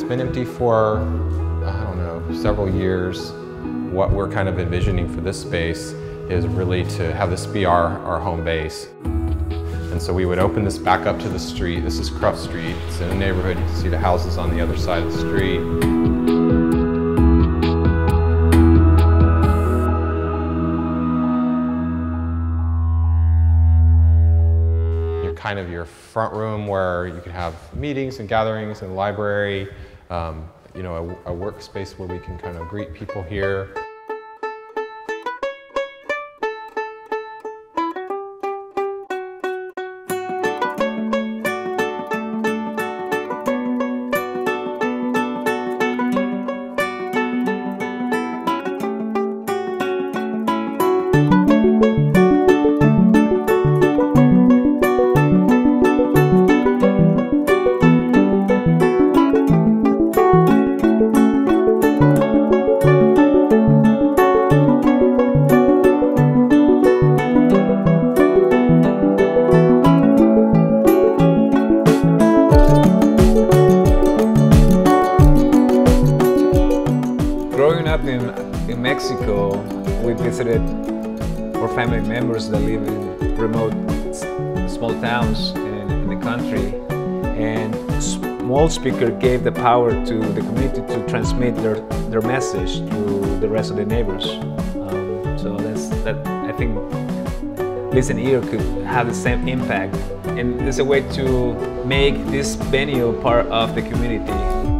been empty for, I don't know, several years. What we're kind of envisioning for this space is really to have this be our home base. And so we would open this back up to the street. This is Cruft Street. It's in a neighborhood. You can see the houses on the other side of the street. Kind of your front room where you can have meetings and gatherings and library, you know, a workspace where we can kind of greet people here. Growing up in Mexico, we visited our family members that live in remote small towns in the country, and small speaker gave the power to the community to transmit their message to the rest of the neighbors. So I think listen here could have the same impact, and it's a way to make this venue part of the community.